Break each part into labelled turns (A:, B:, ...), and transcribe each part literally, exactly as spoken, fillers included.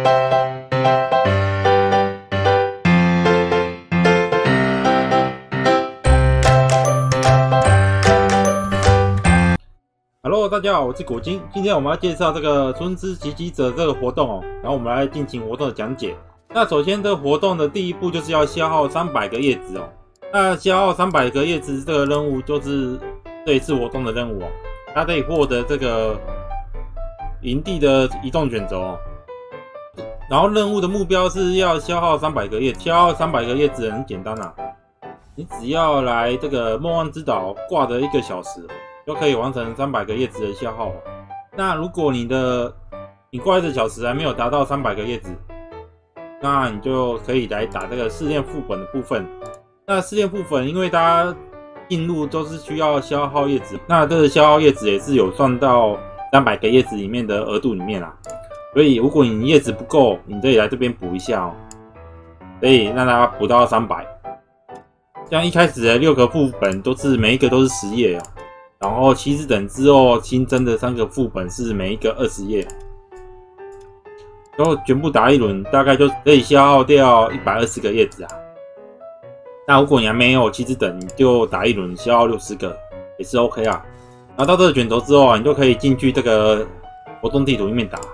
A: Hello， 大家好，我是果金。今天我们要介绍这个春之奇迹者这个活动哦，然后我们来进行活动的讲解。那首先，这个活动的第一步就是要消耗三百个叶子哦。那消耗三百个叶子这个任务就是这一次活动的任务哦。它可以获得这个营地的移动卷轴哦。然后任务的目标是要消耗三百个叶子，消耗三百个叶子很简单啊，你只要来这个梦幻之岛挂着一个小时，就可以完成三百个叶子的消耗。那如果你的你挂一个小时还没有达到三百个叶子，那你就可以来打这个试炼副本的部分。那试炼副本因为大家进入都是需要消耗叶子，那这个消耗叶子也是有算到三百个叶子里面的额度里面啦。所以如果你叶子不够，你可以来这边补一下哦，可以让它补到三百。像一开始的六个副本都是每一个都是十页哦。然后七十等之后新增的三个副本是每一个二十页，然后全部打一轮，大概就可以消耗掉一百二十个叶子啊。那如果你还没有七十等，你就打一轮消耗六十个，也是 OK 啊。拿到这个卷轴之后啊，你就可以进去这个活动地图里面打。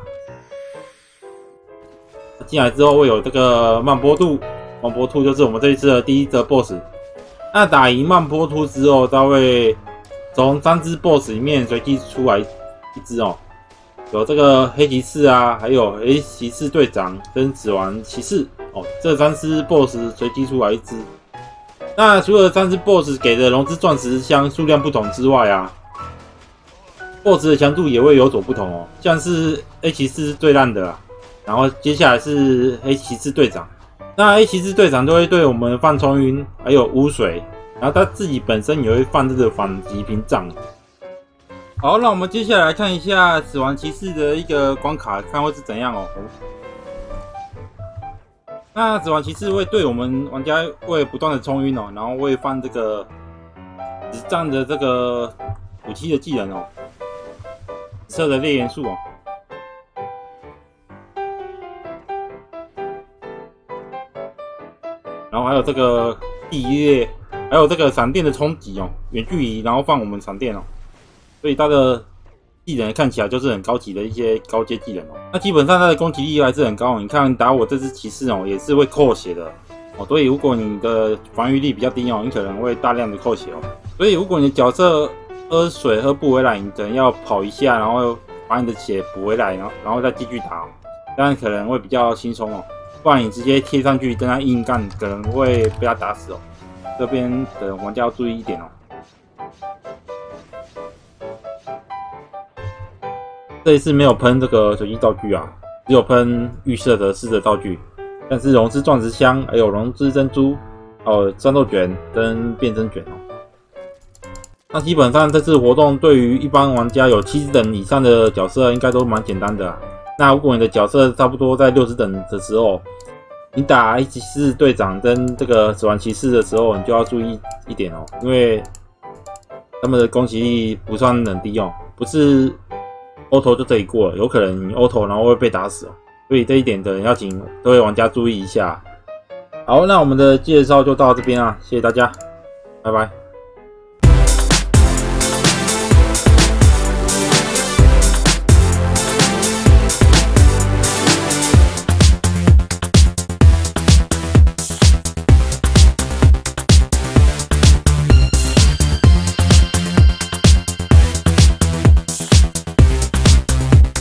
A: 进来之后会有这个曼波兔，曼波兔就是我们这一次的第一只 BOSS。那打赢曼波兔之后，它会从三只 BOSS 里面随机出来一只哦，有这个黑骑士啊，还有黑骑士队长跟死亡骑士哦，这三只 BOSS 随机出来一只。那除了三只 BOSS 给的龙之钻石箱数量不同之外啊 ，BOSS 的强度也会有所不同哦，像是黑骑士是最烂的啦，然后接下来是黑骑士队长，那黑骑士队长都会对我们放冲晕，还有污水。然后他自己本身也会放这个反击屏障。好，那我们接下来看一下死亡骑士的一个关卡，看会是怎样哦。那死亡骑士会对我们玩家会不断的冲晕哦，然后会放这个子弹的这个武器的技能哦，色的烈元素哦。然后还有这个地裂。还有这个闪电的冲击哦，远距离然后放我们闪电哦，所以它的技能看起来就是很高级的一些高阶技能哦。那基本上它的攻击力还是很高，你看打我这只骑士哦，也是会扣血的哦。所以如果你的防御力比较低哦，你可能会大量的扣血哦。所以如果你的角色喝水喝不回来，你可能要跑一下，然后把你的血补回来，然后然后再继续打，这样可能会比较轻松哦。不然你直接贴上去跟他硬干，可能会被他打死哦。这边的玩家要注意一点哦。这一次没有喷这个随机道具啊，只有喷预设的四的道具，像是龙之钻石箱，还有龙之珍珠，还有战斗卷跟变身卷哦。那基本上这次活动对于一般玩家有七十等以上的角色应该都蛮简单的啊。那如果你的角色差不多在六十等的时候，你打黑骑士队长跟这个死亡骑士的时候，你就要注意一点哦，因为他们的攻击力不算很低哦，不是 auto 就可以过了，有可能你 auto 然后会被打死哦，所以这一点的要请各位玩家注意一下。好，那我们的介绍就到这边啊，谢谢大家，拜拜。